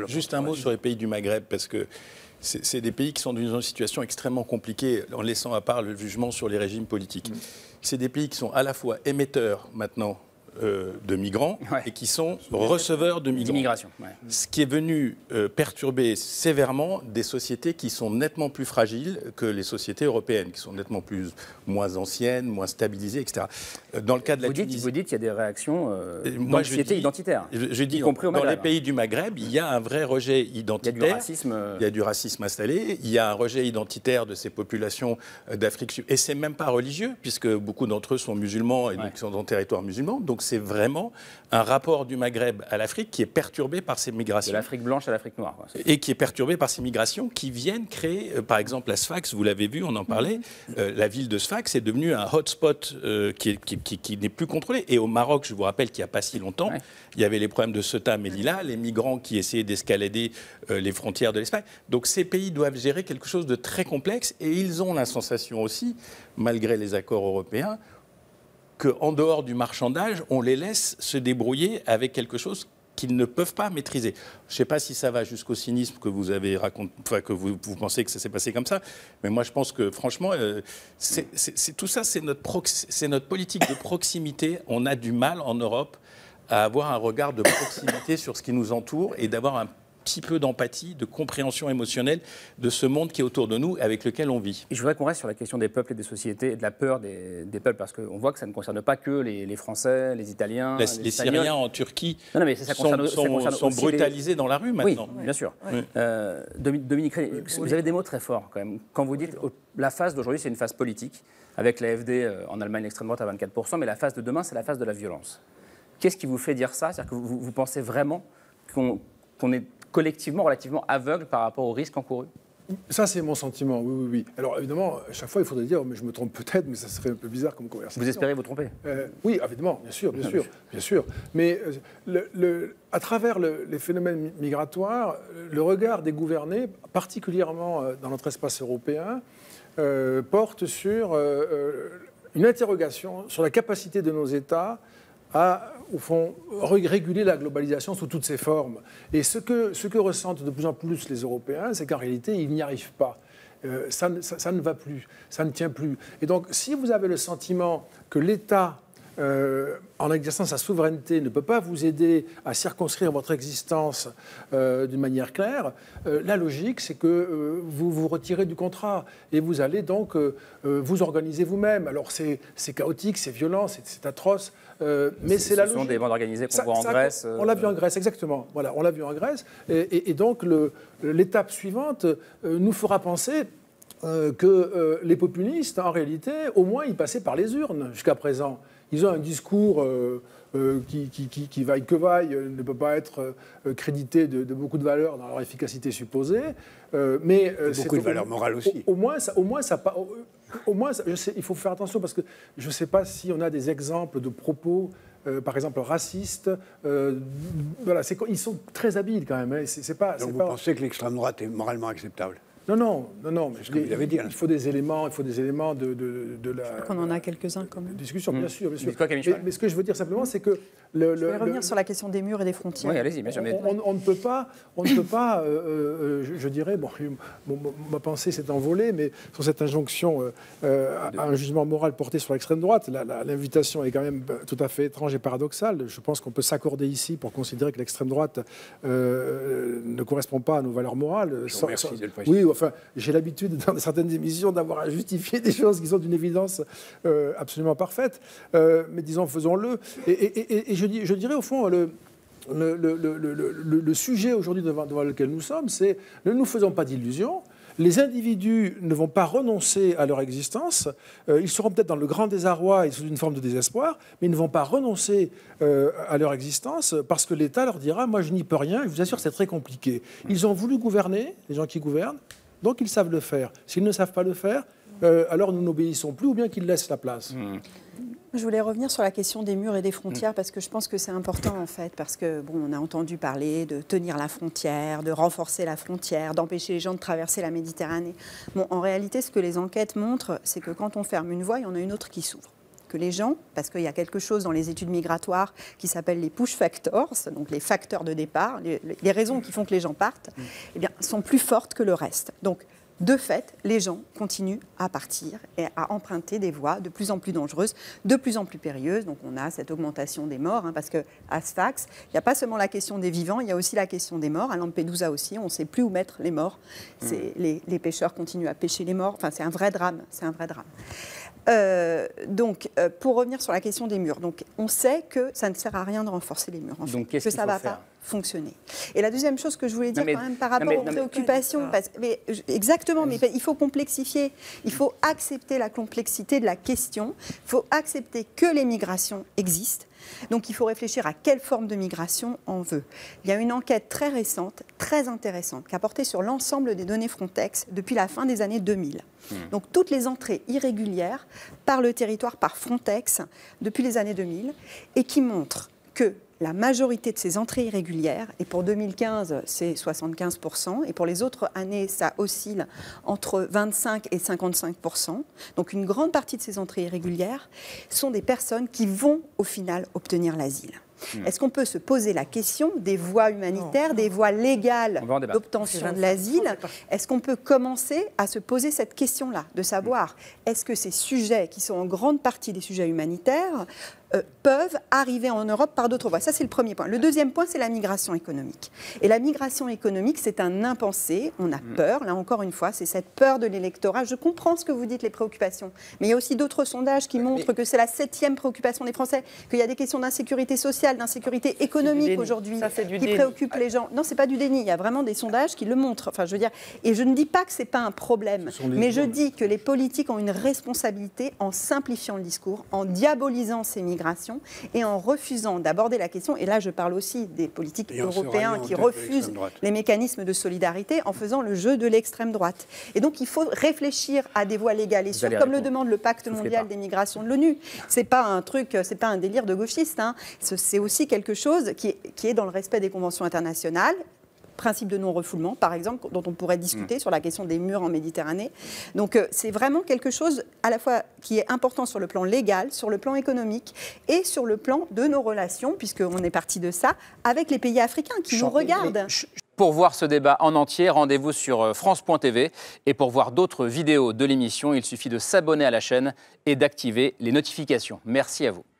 Juste un mot sur les pays du Maghreb, parce que c'est des pays qui sont dans une situation extrêmement compliquée, en laissant à part le jugement sur les régimes politiques. C'est des pays qui sont à la fois émetteurs maintenant de migrants et qui sont receveurs de migrants. D'immigration. Ce qui est venu perturber sévèrement des sociétés qui sont nettement plus fragiles que les sociétés européennes, qui sont nettement moins anciennes, moins stabilisées, etc. Dans le cas de la Tunisie... Vous dites qu'il y a des réactions d'anxiété identitaire. Je dis, y compris au dans Maghreb. les pays du Maghreb, il y a un vrai rejet identitaire. Il y a du racisme. Il y a du racisme installé. Il y a un rejet identitaire de ces populations d'Afrique subsaharienne. Et c'est même pas religieux, puisque beaucoup d'entre eux sont musulmans et donc sont dans le territoire musulman. Donc c'est vraiment un rapport du Maghreb à l'Afrique qui est perturbé par ces migrations. De l'Afrique blanche à l'Afrique noire. Et qui est perturbé par ces migrations qui viennent créer, par exemple, la Sfax, vous l'avez vu, on en parlait, la ville de Sfax est devenue un hotspot qui n'est plus contrôlé. Et au Maroc, je vous rappelle qu'il n'y a pas si longtemps, il y avait les problèmes de Ceuta, Melilla, les migrants qui essayaient d'escalader les frontières de l'Espagne. Donc ces pays doivent gérer quelque chose de très complexe et ils ont la sensation aussi, malgré les accords européens, qu'en dehors du marchandage, on les laisse se débrouiller avec quelque chose qu'ils ne peuvent pas maîtriser. Je ne sais pas si ça va jusqu'au cynisme que vous avez raconté, enfin que vous pensez que ça s'est passé comme ça, mais moi je pense que franchement, tout ça, c'est notre politique de proximité. On a du mal en Europe à avoir un regard de proximité sur ce qui nous entoure et d'avoir un petit peu d'empathie, de compréhension émotionnelle de ce monde qui est autour de nous, avec lequel on vit. Et je voudrais qu'on reste sur la question des peuples et des sociétés, et de la peur des peuples, parce qu'on voit que ça ne concerne pas que les Français, les Italiens, les Syriens en Turquie sont brutalisés dans la rue maintenant. Oui, bien sûr. Oui. Dominique, vous avez des mots très forts quand même. Quand vous dites la phase d'aujourd'hui, c'est une phase politique, avec l'AfD en Allemagne, l'extrême droite à 24%, mais la phase de demain, c'est la phase de la violence. Qu'est-ce qui vous fait dire ça? C'est-à-dire que vous pensez vraiment qu'on est collectivement relativement aveugle par rapport aux risques encourus? Ça, c'est mon sentiment, oui. Alors, évidemment, à chaque fois, il faudrait dire, mais je me trompe peut-être, mais ça serait un peu bizarre comme conversation. Vous espérez vous tromper? Oui, évidemment, bien sûr. Mais à travers les phénomènes migratoires, le regard des gouvernés, particulièrement dans notre espace européen, porte sur une interrogation sur la capacité de nos États à, au fond, réguler la globalisation sous toutes ses formes. Et ce que ressentent de plus en plus les Européens, c'est qu'en réalité, ils n'y arrivent pas. Ça ne va plus, ça ne tient plus. Et donc, si vous avez le sentiment que l'État, en exerçant sa souveraineté, ne peut pas vous aider à circonscrire votre existence d'une manière claire, la logique, c'est que vous vous retirez du contrat et vous allez donc vous organiser vous-même. Alors, c'est chaotique, c'est violent, c'est atroce, mais c'est la logique. Ce sont des bandes organisées qu'on voit en Grèce. On l'a vu en Grèce, exactement. Voilà, on l'a vu en Grèce. Et donc, l'étape suivante nous fera penser que les populistes, en réalité, au moins, ils passaient par les urnes jusqu'à présent. Ils ont un discours qui vaille que vaille, ne peut pas être crédité de beaucoup de valeurs dans leur efficacité supposée. Mais beaucoup de valeurs morales aussi. Au moins, il faut faire attention parce que je ne sais pas si on a des exemples de propos, par exemple racistes. Voilà, ils sont très habiles quand même. Hein. Donc vous pensez que l'extrême droite est moralement acceptable? Non. C'est ce que vous avez dit. Il faut des éléments de la. Je crois qu'on en a quelques-uns quand même. Discussion, bien sûr. Mais ce que je veux dire simplement, c'est que je vais revenir sur la question des murs et des frontières. Oui, allez-y, bien sûr. On ne peut pas, je dirais, ma pensée s'est envolée, mais sur cette injonction à un jugement moral porté sur l'extrême droite, l'invitation est quand même tout à fait étrange et paradoxale. Je pense qu'on peut s'accorder ici pour considérer que l'extrême droite ne correspond pas à nos valeurs morales. Merci de le préciser. Oui, enfin, j'ai l'habitude dans certaines émissions d'avoir à justifier des choses qui sont d'une évidence absolument parfaite. Mais disons, faisons-le. Et je dirais au fond, le sujet aujourd'hui devant lequel nous sommes, c'est ne nous faisons pas d'illusions. Les individus ne vont pas renoncer à leur existence. Ils seront peut-être dans le grand désarroi et sous une forme de désespoir, mais ils ne vont pas renoncer à leur existence parce que l'État leur dira « moi, je n'y peux rien ». Je vous assure, c'est très compliqué. Ils ont voulu gouverner, les gens qui gouvernent, donc ils savent le faire. S'ils ne savent pas le faire, alors nous n'obéissons plus ou bien qu'ils laissent la place. Je voulais revenir sur la question des murs et des frontières parce que je pense que c'est important en fait, parce que bon, on a entendu parler de tenir la frontière, de renforcer la frontière, d'empêcher les gens de traverser la Méditerranée. Bon, en réalité, ce que les enquêtes montrent, c'est que quand on ferme une voie, il y en a une autre qui s'ouvre. que les gens, parce qu'il y a quelque chose dans les études migratoires qui s'appelle les push factors, donc les facteurs de départ, les raisons qui font que les gens partent, eh bien, sont plus fortes que le reste. Donc, de fait, les gens continuent à partir et à emprunter des voies de plus en plus dangereuses, de plus en plus périlleuses. Donc on a cette augmentation des morts, parce qu'à Sfax, il n'y a pas seulement la question des vivants, il y a aussi la question des morts. À Lampedusa aussi, on ne sait plus où mettre les morts. Les pêcheurs continuent à pêcher les morts. Enfin, c'est un vrai drame. C'est un vrai drame. Pour revenir sur la question des murs, donc on sait que ça ne sert à rien de renforcer les murs, en fait, donc, qu'est-ce que ça ne va pas fonctionner. Et la deuxième chose que je voulais dire quand même par rapport aux préoccupations, exactement, mais il faut complexifier, il faut accepter la complexité de la question, il faut accepter que les migrations existent. Donc il faut réfléchir à quelle forme de migration on veut. Il y a une enquête très récente, très intéressante, qui a porté sur l'ensemble des données Frontex depuis la fin des années 2000. Donc toutes les entrées irrégulières par le territoire par Frontex depuis les années 2000 et qui montre que la majorité de ces entrées irrégulières, et pour 2015, c'est 75%, et pour les autres années, ça oscille entre 25 et 55%. Donc une grande partie de ces entrées irrégulières sont des personnes qui vont au final obtenir l'asile. Est-ce qu'on peut se poser la question des voies humanitaires, des voies légales d'obtention de l'asile? Est-ce qu'on peut commencer à se poser cette question-là, de savoir est-ce que ces sujets, qui sont en grande partie des sujets humanitaires, peuvent arriver en Europe par d'autres voies? Ça, c'est le premier point. Le deuxième point, c'est la migration économique. Et la migration économique, c'est un impensé. On a peur, là encore une fois, c'est cette peur de l'électorat. Je comprends ce que vous dites, les préoccupations, mais il y a aussi d'autres sondages qui montrent que c'est la 7e préoccupation des Français, qu'il y a des questions d'insécurité sociale, d'insécurité économique aujourd'hui qui préoccupent les gens. Non, c'est pas du déni. Il y a vraiment des sondages qui le montrent. Enfin, je veux dire, et je ne dis pas que c'est pas un problème, mais je dis que les politiques ont une responsabilité en simplifiant le discours, en diabolisant ces migrations et en refusant d'aborder la question. Et là, je parle aussi des politiques européens qui refusent les mécanismes de solidarité en faisant le jeu de l'extrême droite. Et donc, il faut réfléchir à des voies légales et sûres, comme le demande le Pacte mondial des migrations de l'ONU. C'est pas un truc, c'est pas un délire de gauchiste. C'est aussi quelque chose qui est dans le respect des conventions internationales. Principe de non-refoulement, par exemple, dont on pourrait discuter sur la question des murs en Méditerranée. Donc, c'est vraiment quelque chose à la fois qui est important sur le plan légal, sur le plan économique et sur le plan de nos relations, puisqu'on est parti de ça, avec les pays africains qui nous regardent. Pour voir ce débat en entier, rendez-vous sur France.tv. Et pour voir d'autres vidéos de l'émission, il suffit de s'abonner à la chaîne et d'activer les notifications. Merci à vous.